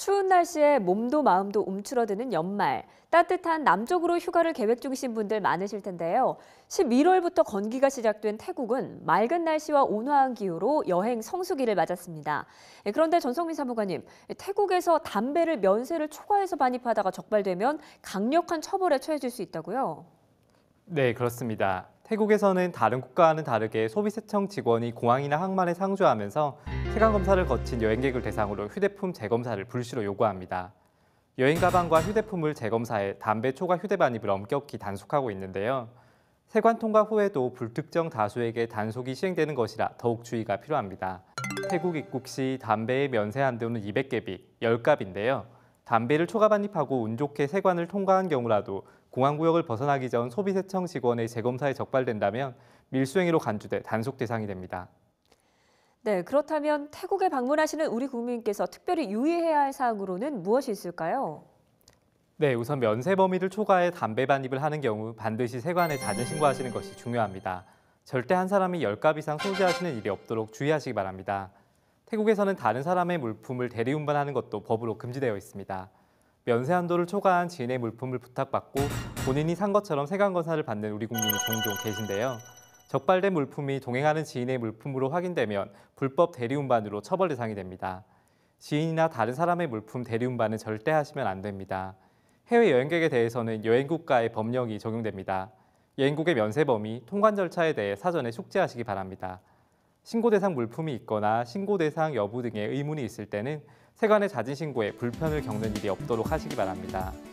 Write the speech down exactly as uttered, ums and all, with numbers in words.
추운 날씨에 몸도 마음도 움츠러드는 연말, 따뜻한 남쪽으로 휴가를 계획 중이신 분들 많으실 텐데요. 십일월부터 건기가 시작된 태국은 맑은 날씨와 온화한 기후로 여행 성수기를 맞았습니다. 그런데 전성민 사무관님, 태국에서 담배를 면세를 초과해서 반입하다가 적발되면 강력한 처벌에 처해질 수 있다고요? 네, 그렇습니다. 태국에서는 다른 국가와는 다르게 소비세청 직원이 공항이나 항만에 상주하면서 체감 검사를 거친 여행객을 대상으로 휴대폰 재검사를 불시로 요구합니다. 여행 가방과 휴대폰을 재검사해 담배 초과 휴대 반입을 엄격히 단속하고 있는데요. 세관 통과 후에도 불특정 다수에게 단속이 시행되는 것이라 더욱 주의가 필요합니다. 태국 입국 시 담배의 면세 한도는 이백 개비, 십 갑인데요. 담배를 초과 반입하고 운 좋게 세관을 통과한 경우라도 공항구역을 벗어나기 전 소비세청 직원의 재검사에 적발된다면 밀수행위로 간주돼 단속 대상이 됩니다. 네, 그렇다면 태국에 방문하시는 우리 국민께서 특별히 유의해야 할 사항으로는 무엇이 있을까요? 네, 우선 면세 범위를 초과해 담배 반입을 하는 경우 반드시 세관에 자진 신고하시는 것이 중요합니다. 절대 한 사람이 십 갑 이상 소지하시는 일이 없도록 주의하시기 바랍니다. 태국에서는 다른 사람의 물품을 대리운반하는 것도 법으로 금지되어 있습니다. 면세 한도를 초과한 지인의 물품을 부탁받고 본인이 산 것처럼 세관 검사를 받는 우리 국민이 종종 계신데요. 적발된 물품이 동행하는 지인의 물품으로 확인되면 불법 대리운반으로 처벌 대상이 됩니다. 지인이나 다른 사람의 물품 대리운반은 절대 하시면 안 됩니다. 해외 여행객에 대해서는 여행 국가의 법령이 적용됩니다. 여행국의 면세 범위, 통관 절차에 대해 사전에 숙지하시기 바랍니다. 신고 대상 물품이 있거나 신고 대상 여부 등의 의문이 있을 때는 세관에 자진 신고해 불편을 겪는 일이 없도록 하시기 바랍니다.